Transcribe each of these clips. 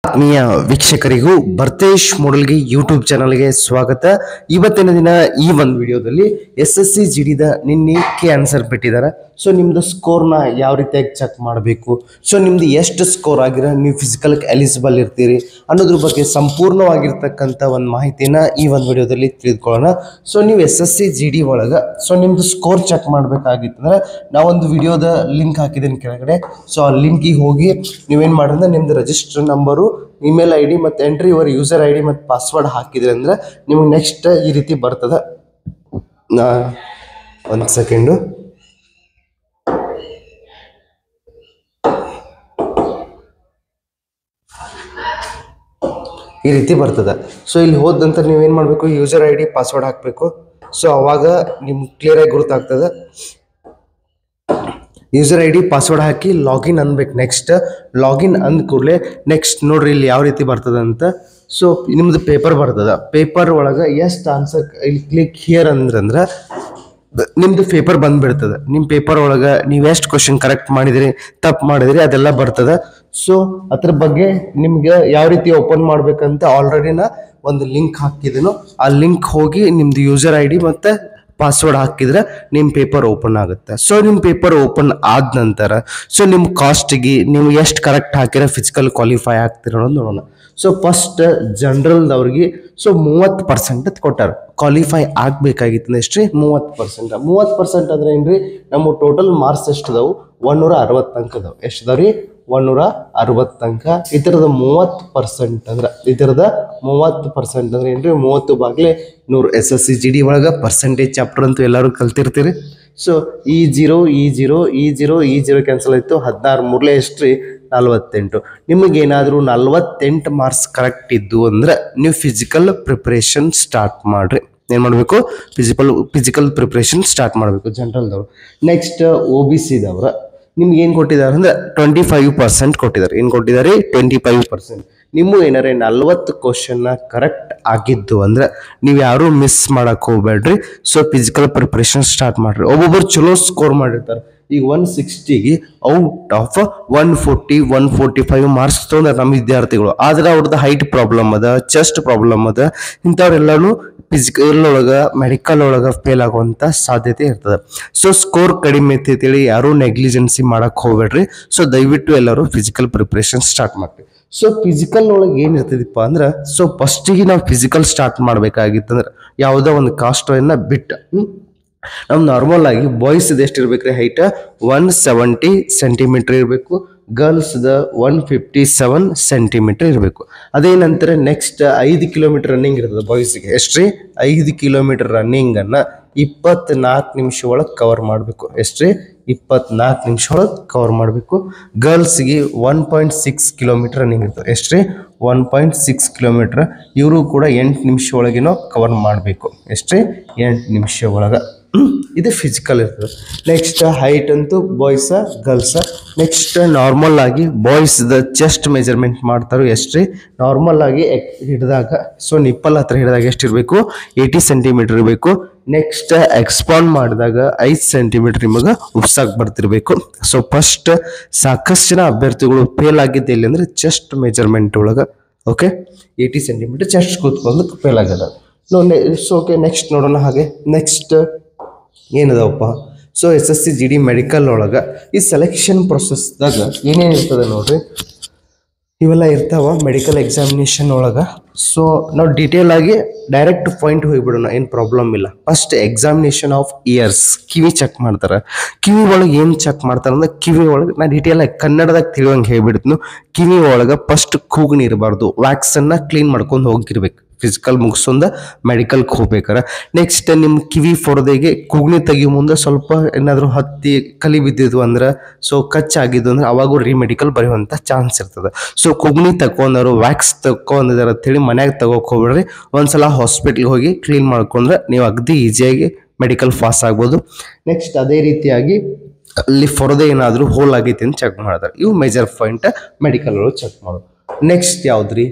ಆತ್ಮೀಯ ವೀಕ್ಷಕರಿಗೂ ಭರ್ತೇಶ್ ಮೊಡಲ್ಗೆ ಯೂಟ್ಯೂಬ್ ಚಾನಲ್ಗೆ ಸ್ವಾಗತ. ಇವತ್ತಿನ ದಿನ ಈ ಒಂದು ವಿಡಿಯೋದಲ್ಲಿ SSC GDದ ನಿನ್ನೆ ಆನ್ಸರ್ ಬಿಟ್ಟಿದ್ದಾರೆ. ಸೊ ನಿಮ್ದು ಸ್ಕೋರ್ನ ಯಾವ ರೀತಿಯಾಗಿ ಚೆಕ್ ಮಾಡಬೇಕು, ಸೊ ನಿಮ್ದು ಎಷ್ಟು ಸ್ಕೋರ್ ಆಗಿರೋ ನೀವು ಫಿಸಿಕಲ್ಗೆ ಎಲಿಜಿಬಲ್ ಇರ್ತೀರಿ ಅನ್ನೋದ್ರ ಬಗ್ಗೆ ಸಂಪೂರ್ಣವಾಗಿರ್ತಕ್ಕಂಥ ಒಂದು ಮಾಹಿತಿನ ಈ ಒಂದು ವಿಡಿಯೋದಲ್ಲಿ ತಿಳಿದುಕೊಳ್ಳೋಣ. ಸೊ ನೀವು SSC GD ಒಳಗೆ ಸೊ ನಿಮ್ದು ಸ್ಕೋರ್ ಚೆಕ್ ಮಾಡಬೇಕಾಗಿತ್ತಂದ್ರೆ ನಾವೊಂದು ವಿಡಿಯೋದ ಲಿಂಕ್ ಹಾಕಿದ್ದೀನಿ ಕೆಳಗಡೆ. ಸೊ ಆ ಲಿಂಕಿಗೆ ಹೋಗಿ ನೀವೇನು ಮಾಡಿದ್ರೆ ನಿಮ್ದು ರಿಜಿಸ್ಟರ್ ನಂಬರು, ಇಮೇಲ್ ID ಮತ್ತು ಎಂಟ್ರಿ ಯುವರ್ ಯೂಸರ್ ID ಮತ್ತು ಪಾಸ್ವರ್ಡ್ ಹಾಕಿದ್ರಿ ಅಂದ್ರೆ ನಿಮಗೆ ನೆಕ್ಸ್ಟ್ ಈ ರೀತಿ ಬರ್ತದೆ. ಒಂದು ಸೆಕೆಂಡು, ಈ ರೀತಿ ಬರ್ತದೆ. ಸೊ ಇಲ್ಲಿ ಹೋದ ನಂತರ ನೀವೇನು ಮಾಡಬೇಕು, ಯೂಸರ್ ID ಪಾಸ್ವರ್ಡ್ ಹಾಕಬೇಕು. ಸೊ ಅವಾಗ ನಿಮ್ಗೆ ಕ್ಲಿಯರಾಗಿ ಗೊತ್ತಾಗ್ತದೆ. ಯೂಸರ್ ID ಪಾಸ್ವರ್ಡ್ ಹಾಕಿ ಲಾಗಿನ್ ಅನ್ಬೇಕು. ನೆಕ್ಸ್ಟ್ ಲಾಗಿನ್ ಅಂದ ಕೂಡಲೇ ನೆಕ್ಸ್ಟ್ ನೋಡ್ರಿ ಇಲ್ಲಿ ಯಾವ ರೀತಿ ಬರ್ತದೆ ಅಂತ. ಸೊ ನಿಮ್ದು ಪೇಪರ್ ಬರ್ತದೆ. ಪೇಪರ್ ಒಳಗೆ ಎಷ್ಟು ಆನ್ಸರ್ ಇಲ್ಲಿ ಕ್ಲಿಕ್ ಹಿಯರ್ ಅಂದ್ರೆ ನಿಮ್ದು ಪೇಪರ್ ಬಂದ್ಬಿಡ್ತದೆ. ನಿಮ್ಮ ಪೇಪರ್ ಒಳಗೆ ನೀವು ಎಷ್ಟು ಕ್ವಶನ್ ಕರೆಕ್ಟ್ ಮಾಡಿದಿರಿ, ತಪ್ಪು ಮಾಡಿದಿರಿ ಅದೆಲ್ಲ ಬರ್ತದೆ. ಸೊ ಅದ್ರ ಬಗ್ಗೆ ನಿಮ್ಗೆ ಯಾವ ರೀತಿ ಓಪನ್ ಮಾಡ್ಬೇಕಂತ ಆಲ್ರೆಡಿ ನಾ ಒಂದು ಲಿಂಕ್ ಹಾಕಿದ್ದೀನೋ ಆ ಲಿಂಕ್ ಹೋಗಿ ನಿಮ್ದು ಯೂಸರ್ ID ಮತ್ತು ಪಾಸ್ವರ್ಡ್ ಹಾಕಿದ್ರೆ ನಿಮ್ಮ ಪೇಪರ್ ಓಪನ್ ಆಗುತ್ತೆ. ಸೊ ನಿಮ್ಮ ಪೇಪರ್ ಓಪನ್ ಆದ ನಂತರ ಸೊ ನಿಮ್ಮ ಕಾಸ್ಟಿಗೆ ನೀವು ಎಷ್ಟು ಕರೆಕ್ಟ್ ಹಾಕಿರೋ ಫಿಸಿಕಲ್ ಕ್ವಾಲಿಫೈ ಆಗ್ತಿರೋ ಅನ್ನೋದು ನೋಡೋಣ. ಸೊ ಫಸ್ಟ್ ಜನರಲ್ದವ್ರಿಗೆ ಸೊ 30% ಕೊಟ್ಟಾರ. ಕ್ವಾಲಿಫೈ ಆಗಬೇಕಾಗಿತ್ತು ಎಷ್ಟು ರೀ, 30%. 30% ಅಂದ್ರೆ ಏನ್ರಿ, ನಮ್ಮ ಟೋಟಲ್ ಮಾರ್ಕ್ಸ್ ಎಷ್ಟು ಅದಾವು, 160 ಅಂಕ ಅದಾವು. ಎಷ್ಟು ಅದಾವ ರೀ, 160 ಅಂಕ. ಇದರದ 30% ಅಂದ್ರೆ 30% ಅಂದ್ರೆ ಏನ್ರಿ, 30/100. SSC GD ಒಳಗೆ ಪರ್ಸೆಂಟೇಜ್ ಚಾಪ್ಟರ್ ಅಂತೂ ಎಲ್ಲರೂ ಕಲ್ತಿರ್ತೀರಿ. ಸೊ ಈ ಜೀರೋ ಕ್ಯಾನ್ಸಲ್ ಆಯಿತು. 16 ಎಷ್ಟು ರೀ, 48. ನಿಮಗೇನಾದರೂ 48 ಮಾರ್ಕ್ಸ್ ಕರೆಕ್ಟ್ ಇದ್ದು ಅಂದ್ರೆ ನೀವು ಫಿಸಿಕಲ್ ಪ್ರಿಪ್ರೇಷನ್ ಸ್ಟಾರ್ಟ್ ಮಾಡ್ರಿ. ಏನು ಮಾಡಬೇಕು, ಫಿಸಿಕಲ್ ಪ್ರಿಪ್ರೇಷನ್ ಸ್ಟಾರ್ಟ್ ಮಾಡಬೇಕು ಜನರಲ್ದವ್ರು. ನೆಕ್ಸ್ಟ್ OBCದವ್ರ ನಿಮ್ಗೆ ಏನು ಕೊಟ್ಟಿದ್ದಾರೆ ಅಂದ್ರೆ 25% ಕೊಟ್ಟಿದ್ದಾರೆ. ಏನು ಕೊಟ್ಟಿದ್ದಾರೆ, 25%. ನಿಮ್ಮ ಏನಾರೇ 40 ಕ್ವಶನ್ನ ಕರೆಕ್ಟ್ ಆಗಿದ್ದು ಅಂದ್ರೆ ನೀವು ಯಾರು ಮಿಸ್ ಮಾಡಕ್ಕೆ ಹೋಗ್ಬೇಡ್ರಿ. ಸೊ ಫಿಸಿಕಲ್ ಪ್ರಿಪ್ರೇಷನ್ ಸ್ಟಾರ್ಟ್ ಮಾಡ್ರಿ. ಒಬ್ಬೊಬ್ಬರು ಚಲೋ ಸ್ಕೋರ್ ಮಾಡಿರ್ತಾರೆ. ಈಗ 160ಗೆ ಔಟ್ ಆಫ್ 140-145 ಮಾರ್ಕ್ಸ್ ತೊಗೊಂಡ್ರೆ ನಮ್ಮ ವಿದ್ಯಾರ್ಥಿಗಳು. ಆದ್ರೆ ಅವ್ರದ್ದು ಹೈಟ್ ಪ್ರಾಬ್ಲಮ್ ಅದ, ಚೆಸ್ಟ್ ಪ್ರಾಬ್ಲಮ್ ಅದ. ಇಂಥವ್ರೆಲ್ಲರೂ ಫಿಸಿಕಲ್ ಒಳಗೆ ಮೆಡಿಕಲ್ ಒಳಗೆ ಫೇಲ್ ಆಗುವಂಥ ಸಾಧ್ಯತೆ ಇರ್ತದೆ. ಸೊ ಸ್ಕೋರ್ ಕಡಿಮೆ ಐತಿ ಯಾರು ನೆಗ್ಲಿಜೆನ್ಸಿ ಮಾಡಕ್ಕೆ ಹೋಗ್ಬೇಡ್ರಿ. ಸೊ ದಯವಿಟ್ಟು ಎಲ್ಲರೂ ಫಿಸಿಕಲ್ ಪ್ರಿಪ್ರೇಷನ್ ಸ್ಟಾರ್ಟ್ ಮಾಡ್ರಿ. ಸೊ ಫಿಸಿಕಲ್ ಒಳಗೆ ಏನಿರ್ತದಪ್ಪ ಅಂದ್ರೆ, ಸೊ ಫಸ್ಟಿಗೆ ನಾವು ಫಿಸಿಕಲ್ ಸ್ಟಾರ್ಟ್ ಮಾಡ್ಬೇಕಾಗಿತ್ತಂದ್ರೆ ಯಾವುದೋ ಒಂದು ಕಾಸ್ಟನ್ನ ಬಿಟ್ಟು ನಾವು ನಾರ್ಮಲ್ ಆಗಿ ಬಾಯ್ಸ್ದು ಎಷ್ಟು ಇರ್ಬೇಕ್ರಿ, ಹೈಟ್ 170 ಸೆಂಟಿಮೀಟರ್ ಇರಬೇಕು. ಗರ್ಲ್ಸ್ದ 157 ಸೆಂಟಿಮೀಟರ್ ಇರಬೇಕು. ಅದೇ ನಂತರ ನೆಕ್ಸ್ಟ್ 5 ಕಿಲೋಮೀಟರ್ ರನ್ನಿಂಗ್ ಇರ್ತದೆ ಬಾಯ್ಸ್ಗೆ. ಎಷ್ಟ್ರಿ, 5 ಕಿಲೋಮೀಟರ್ ರನ್ನಿಂಗನ್ನು 24 ನಿಮಿಷ ಒಳಗೆ ಕವರ್ ಮಾಡಬೇಕು. ಎಷ್ಟ್ರಿ, 24 ನಿಮಿಷ ಒಳಗೆ ಕವರ್ ಮಾಡಬೇಕು. ಗರ್ಲ್ಸ್ಗೆ 1.6 ಕಿಲೋಮೀಟರ್ ರನ್ನಿಂಗ್ ಇರ್ತದೆ. ಎಷ್ಟ್ರಿ, 1.6 ಕಿಲೋಮೀಟರ್. ಇವರು ಕೂಡ 8 ನಿಮಿಷ ಒಳಗೇನೋ ಕವರ್ ಮಾಡಬೇಕು. ಎಷ್ಟ್ರಿ, 8 ನಿಮಿಷ ಒಳಗೆ. ಇದು ಫಿಸಿಕಲ್ ಇರ್ತದೆ. ನೆಕ್ಸ್ಟ್ ಹೈಟ್ ಅಂತೂ ಬಾಯ್ಸ ಗರ್ಲ್ಸ. ನೆಕ್ಸ್ಟ್ ನಾರ್ಮಲ್ ಆಗಿ ಬಾಯ್ಸ್ದ ಚೆಸ್ಟ್ ಮೆಜರ್ಮೆಂಟ್ ಮಾಡ್ತಾರೆ. ಎಷ್ಟ್ರಿ, ನಾರ್ಮಲ್ ಆಗಿ ಹಿಡಿದಾಗ ಸೊ ನಿಪ್ಪಲ್ ಹತ್ರ ಹಿಡಿದಾಗ ಎಷ್ಟಿರಬೇಕು, 80 ಸೆಂಟಿಮೀಟರ್ ಇರಬೇಕು. ನೆಕ್ಸ್ಟ್ ಎಕ್ಸ್ಪಾಂಡ್ ಮಾಡಿದಾಗ 5 ಸೆಂಟಿಮೀಟರ್ ನಿಮಗೆ ಉಪ್ಸಾಕ್ ಬರ್ತಿರ್ಬೇಕು. ಸೊ ಫಸ್ಟ್ ಸಾಕಷ್ಟು ಜನ ಅಭ್ಯರ್ಥಿಗಳು ಫೇಲ್ ಆಗಿದ್ದೆ ಇಲ್ಲಿ ಅಂದ್ರೆ ಚೆಸ್ಟ್ ಮೆಜರ್ಮೆಂಟ್ ಒಳಗೆ. ಓಕೆ, 80 ಸೆಂಟಿಮೀಟರ್ ಚೆಸ್ಟ್ ಕೂತ್ಕೊಂಡು ಫೇಲ್ ಆಗದ. ಸೊ ಓಕೆ, ನೆಕ್ಸ್ಟ್ ನೋಡೋಣ. ಹಾಗೆ ನೆಕ್ಸ್ಟ್ ಏನದವಪ್ಪ, ಸೊ SSC GD ಮೆಡಿಕಲ್ ಒಳಗೆ ಈ ಸೆಲೆಕ್ಷನ್ ಪ್ರೊಸೆಸ್ದಾಗ ಏನೇನು ಇರ್ತದೆ ನೋಡ್ರಿ, ಇವೆಲ್ಲ ಇರ್ತಾವ ಮೆಡಿಕಲ್ ಎಕ್ಸಾಮಿನೇಷನ್ ಒಳಗೆ. ಸೊ ನಾವು ಡೀಟೇಲ್ ಆಗಿ ಡೈರೆಕ್ಟ್ ಪಾಯಿಂಟ್ ಹೋಗಿಬಿಡೋಣ, ಏನು ಪ್ರಾಬ್ಲಮ್ ಇಲ್ಲ. ಫಸ್ಟ್ ಎಕ್ಸಾಮಿನೇಷನ್ ಆಫ್ ಇಯರ್ಸ್, ಕಿವಿ ಚೆಕ್ ಮಾಡ್ತಾರೆ. ಕಿವಿ ಒಳಗೆ ಏನು ಚೆಕ್ ಮಾಡ್ತಾರೆ ಅಂದ್ರೆ, ಕಿವಿ ಒಳಗೆ ನಾ ಡೀಟೇಲ್ ಆಗಿ ಕನ್ನಡದಾಗ ತಿಳಿಯೋಂಗೆ ಹೇಳ್ಬಿಡ್ತೀನಿ. ಕಿವಿ ಒಳಗೆ ಫಸ್ಟ್ ಕೂಗ್ನಿ ಇರಬಾರ್ದು, ವ್ಯಾಕ್ಸನ್ನು ಕ್ಲೀನ್ ಮಾಡ್ಕೊಂಡು ಹೋಗಿರ್ಬೇಕು ಫಿಸಿಕಲ್ ಮುಗಿಸೊಂದ ಮೆಡಿಕಲ್ಗೆ ಹೋಗ್ಬೇಕಾರೆ. ನೆಕ್ಸ್ಟ್ ನಿಮ್ಮ ಕಿವಿ ಫೊರದೆಗೆ ಕೂಗ್ನಿ ತೆಗಿಯೋ ಮುಂದೆ ಸ್ವಲ್ಪ ಏನಾದರೂ ಹತ್ತಿ ಕಲಿ ಬಿದ್ದಿದ್ವು ಅಂದ್ರೆ, ಸೊ ಕಚ್ಚಾಗಿದ್ದು ಅಂದ್ರೆ ಅವಾಗೂ ಮೆಡಿಕಲ್ ಬರೆಯುವಂಥ ಚಾನ್ಸ್ ಇರ್ತದೆ. ಸೊ ಕೂಗ್ನಿ ತಗೊಂಡವರು ವ್ಯಾಕ್ಸ್ ತಗೊಂಡಿದ್ದಾರೆ ಅಂತೇಳಿ ಮನ್ಯಾಗ ತಗೋಕ್ ಹೋಗ್ಬಿಡ್ರಿ. ಒಂದ್ಸಲ ಹಾಸ್ಪಿಟ್ಲ್ಗೆ ಹೋಗಿ ಕ್ಲೀನ್ ಮಾಡ್ಕೊಂಡ್ರೆ ನೀವು ಅಗದಿ ಈಸಿಯಾಗಿ ಮೆಡಿಕಲ್ ಪಾಸ್ ಆಗ್ಬೋದು. ನೆಕ್ಸ್ಟ್ ಅದೇ ರೀತಿಯಾಗಿ ಅಲ್ಲಿ ಫೊರದೆ ಏನಾದರೂ ಹೋಲ್ ಆಗೈತಿ ಅಂತ ಚೆಕ್ ಮಾಡ್ತಾರೆ. ಇವು ಮೇಜರ್ ಪಾಯಿಂಟ್ ಮೆಡಿಕಲ್ ಒಳಗೆ ಚೆಕ್ ಮಾಡೋದು. ನೆಕ್ಸ್ಟ್ ಯಾವ್ದ್ರಿ,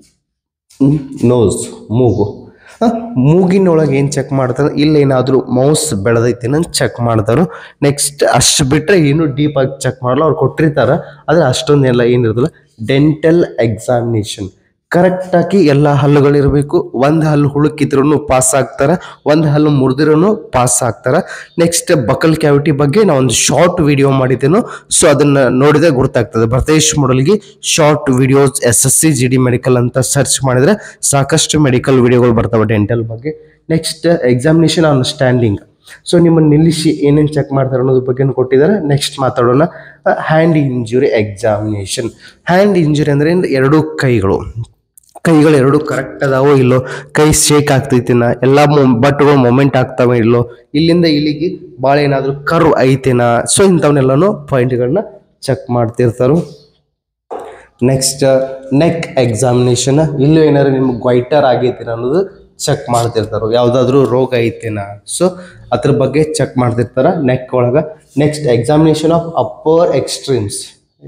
ನೋಸ್, ಮೂಗು. ಮೂಗಿನೊಳಗೆ ಏನು ಚೆಕ್ ಮಾಡ್ತಾರೆ, ಇಲ್ಲೇನಾದರೂ ಮೌಸ್ ಬೆಳೆದೈತಿ ಅಂತ ಚೆಕ್ ಮಾಡ್ತಾರೆ. ನೆಕ್ಸ್ಟ್ ಅಷ್ಟು ಬಿಟ್ಟರೆ ಏನು ಡೀಪಾಗಿ ಚೆಕ್ ಮಾಡಲ್ಲ. ಅವ್ರು ಕೊಟ್ಟಿರ್ತಾರೆ ಆದರೆ ಅಷ್ಟೊಂದೆಲ್ಲ ಏನಿರೋದಿಲ್ಲ. Dental examination. ಕರೆಕ್ಟಾಗಿ ಎಲ್ಲ ಹಲ್ಲುಗಳಿರಬೇಕು. ಒಂದು ಹಲ್ಲು ಹುಳುಕಿದ್ರೂ ಪಾಸ್ ಆಗ್ತಾರೆ, ಒಂದು ಹಲ್ಲು ಮುರಿದಿರೂ ಪಾಸ್ ಆಗ್ತಾರೆ. ನೆಕ್ಸ್ಟ್ ಬಕಲ್ ಕ್ಯಾವಿಟಿ ಬಗ್ಗೆ ನಾವು ಒಂದು ಶಾರ್ಟ್ ವಿಡಿಯೋ ಮಾಡಿದ್ದೇನು, ಸೊ ಅದನ್ನು ನೋಡಿದ್ರೆ ಗೊತ್ತಾಗ್ತದೆ. Bharatesh Modalgi short videos SSC GD medical ಅಂತ ಸರ್ಚ್ ಮಾಡಿದ್ರೆ ಸಾಕಷ್ಟು ಮೆಡಿಕಲ್ ವಿಡಿಯೋಗಳು ಬರ್ತವೆ ಡೆಂಟಲ್ ಬಗ್ಗೆ. Next examination on standing. So ನಿಮ್ಮನ್ನು ನಿಲ್ಲಿಸಿ ಏನೇನು ಚೆಕ್ ಮಾಡ್ತಾರೆ ಅನ್ನೋದ್ರ ಬಗ್ಗೆ ಕೊಟ್ಟಿದ್ದಾರೆ. ನೆಕ್ಸ್ಟ್ ಮಾತಾಡೋಣ. Hand injury examination. Hand injury ಅಂದರೆ ಎರಡೂ ಕೈಗಳು ಎರಡು ಕರೆಕ್ಟ್ ಅದಾವೋ ಇಲ್ಲೋ, ಕೈ ಶೇಕ್ ಆಗ್ತೈತಿನ, ಎಲ್ಲ ಬಟ್ಗಳು ಮೊಮೆಂಟ್ ಆಗ್ತಾವೆ ಇಲ್ಲೋ, ಇಲ್ಲಿಂದ ಇಲ್ಲಿಗೆ ಭಾಳ ಏನಾದರೂ ಕರ್ವ್ ಐತೇನಾ, ಸೊ ಇಂಥವನ್ನೆಲ್ಲನೂ ಪಾಯಿಂಟ್ಗಳನ್ನ ಚೆಕ್ ಮಾಡ್ತಿರ್ತಾರೆ. Next neck examination. ಇಲ್ಲೂ ಏನಾದ್ರು ನಿಮ್ಗೆ ಗ್ವೈಟರ್ ಆಗೈತೇನ ಅನ್ನೋದು ಚೆಕ್ ಮಾಡ್ತಿರ್ತಾರೆ. ಯಾವುದಾದ್ರೂ ರೋಗ ಐತೇನಾ, ಸೊ ಅದ್ರ ಬಗ್ಗೆ ಚೆಕ್ ಮಾಡ್ತಿರ್ತಾರೆ ನೆಕ್ ಒಳಗೆ. Next examination of upper extremes.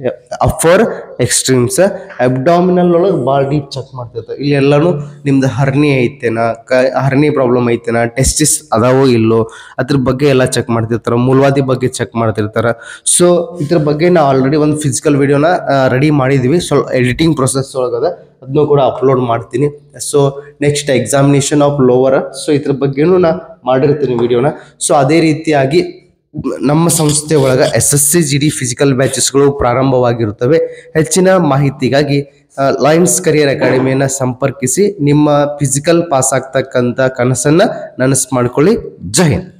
Abdominal ಒಳಗೆ ಭಾಳ ಡೀಪ್ ಚೆಕ್ ಮಾಡ್ತಿರ್ತಾರೆ. ಇಲ್ಲಿ ಎಲ್ಲನೂ ನಿಮ್ದು ಹರ್ನಿ ಐತೇನಾ, ಹರ್ನಿ ಪ್ರಾಬ್ಲಮ್ ಐತೇನಾ, ಟೆಸ್ಟಿಸ್ ಅದಾವೋ ಇಲ್ಲೋ, ಅದ್ರ ಬಗ್ಗೆ ಎಲ್ಲ ಚೆಕ್ ಮಾಡ್ತಿರ್ತಾರೆ. ಮೂಲವಾದಿ ಬಗ್ಗೆ ಚೆಕ್ ಮಾಡ್ತಿರ್ತಾರೆ. ಸೊ ಇದ್ರ ಬಗ್ಗೆ ನಾವು ಆಲ್ರೆಡಿ ಒಂದು ಫಿಸಿಕಲ್ ವಿಡಿಯೋನ ರೆಡಿ ಮಾಡಿದ್ವಿ, ಸ್ವಲ್ಪ ಎಡಿಟಿಂಗ್ ಪ್ರೊಸೆಸ್ ಒಳಗದ, ಅದನ್ನು ಕೂಡ ಅಪ್ಲೋಡ್ ಮಾಡ್ತೀನಿ. So next examination of lower, so ಇದ್ರ ಬಗ್ಗೆನೂ ನಾ ಮಾಡಿರ್ತೀನಿ ವಿಡಿಯೋನ. ಸೊ ಅದೇ ರೀತಿಯಾಗಿ ನಮ್ಮ ಸಂಸ್ಥೆ ಒಳಗೆ SSC GD ಫಿಸಿಕಲ್ ಬ್ಯಾಚಸ್ಗಳು ಪ್ರಾರಂಭವಾಗಿರುತ್ತವೆ. ಹೆಚ್ಚಿನ ಮಾಹಿತಿಗಾಗಿ ಲಯನ್ಸ್ ಕರಿಯರ್ ಅಕಾಡೆಮಿಯನ್ನು ಸಂಪರ್ಕಿಸಿ ನಿಮ್ಮ ಫಿಸಿಕಲ್ ಪಾಸ್ ಆಗ್ತಕ್ಕಂಥ ಕನಸನ್ನು ನನಸು ಮಾಡ್ಕೊಳ್ಳಿ. ಜೈ ಹಿಂದ್.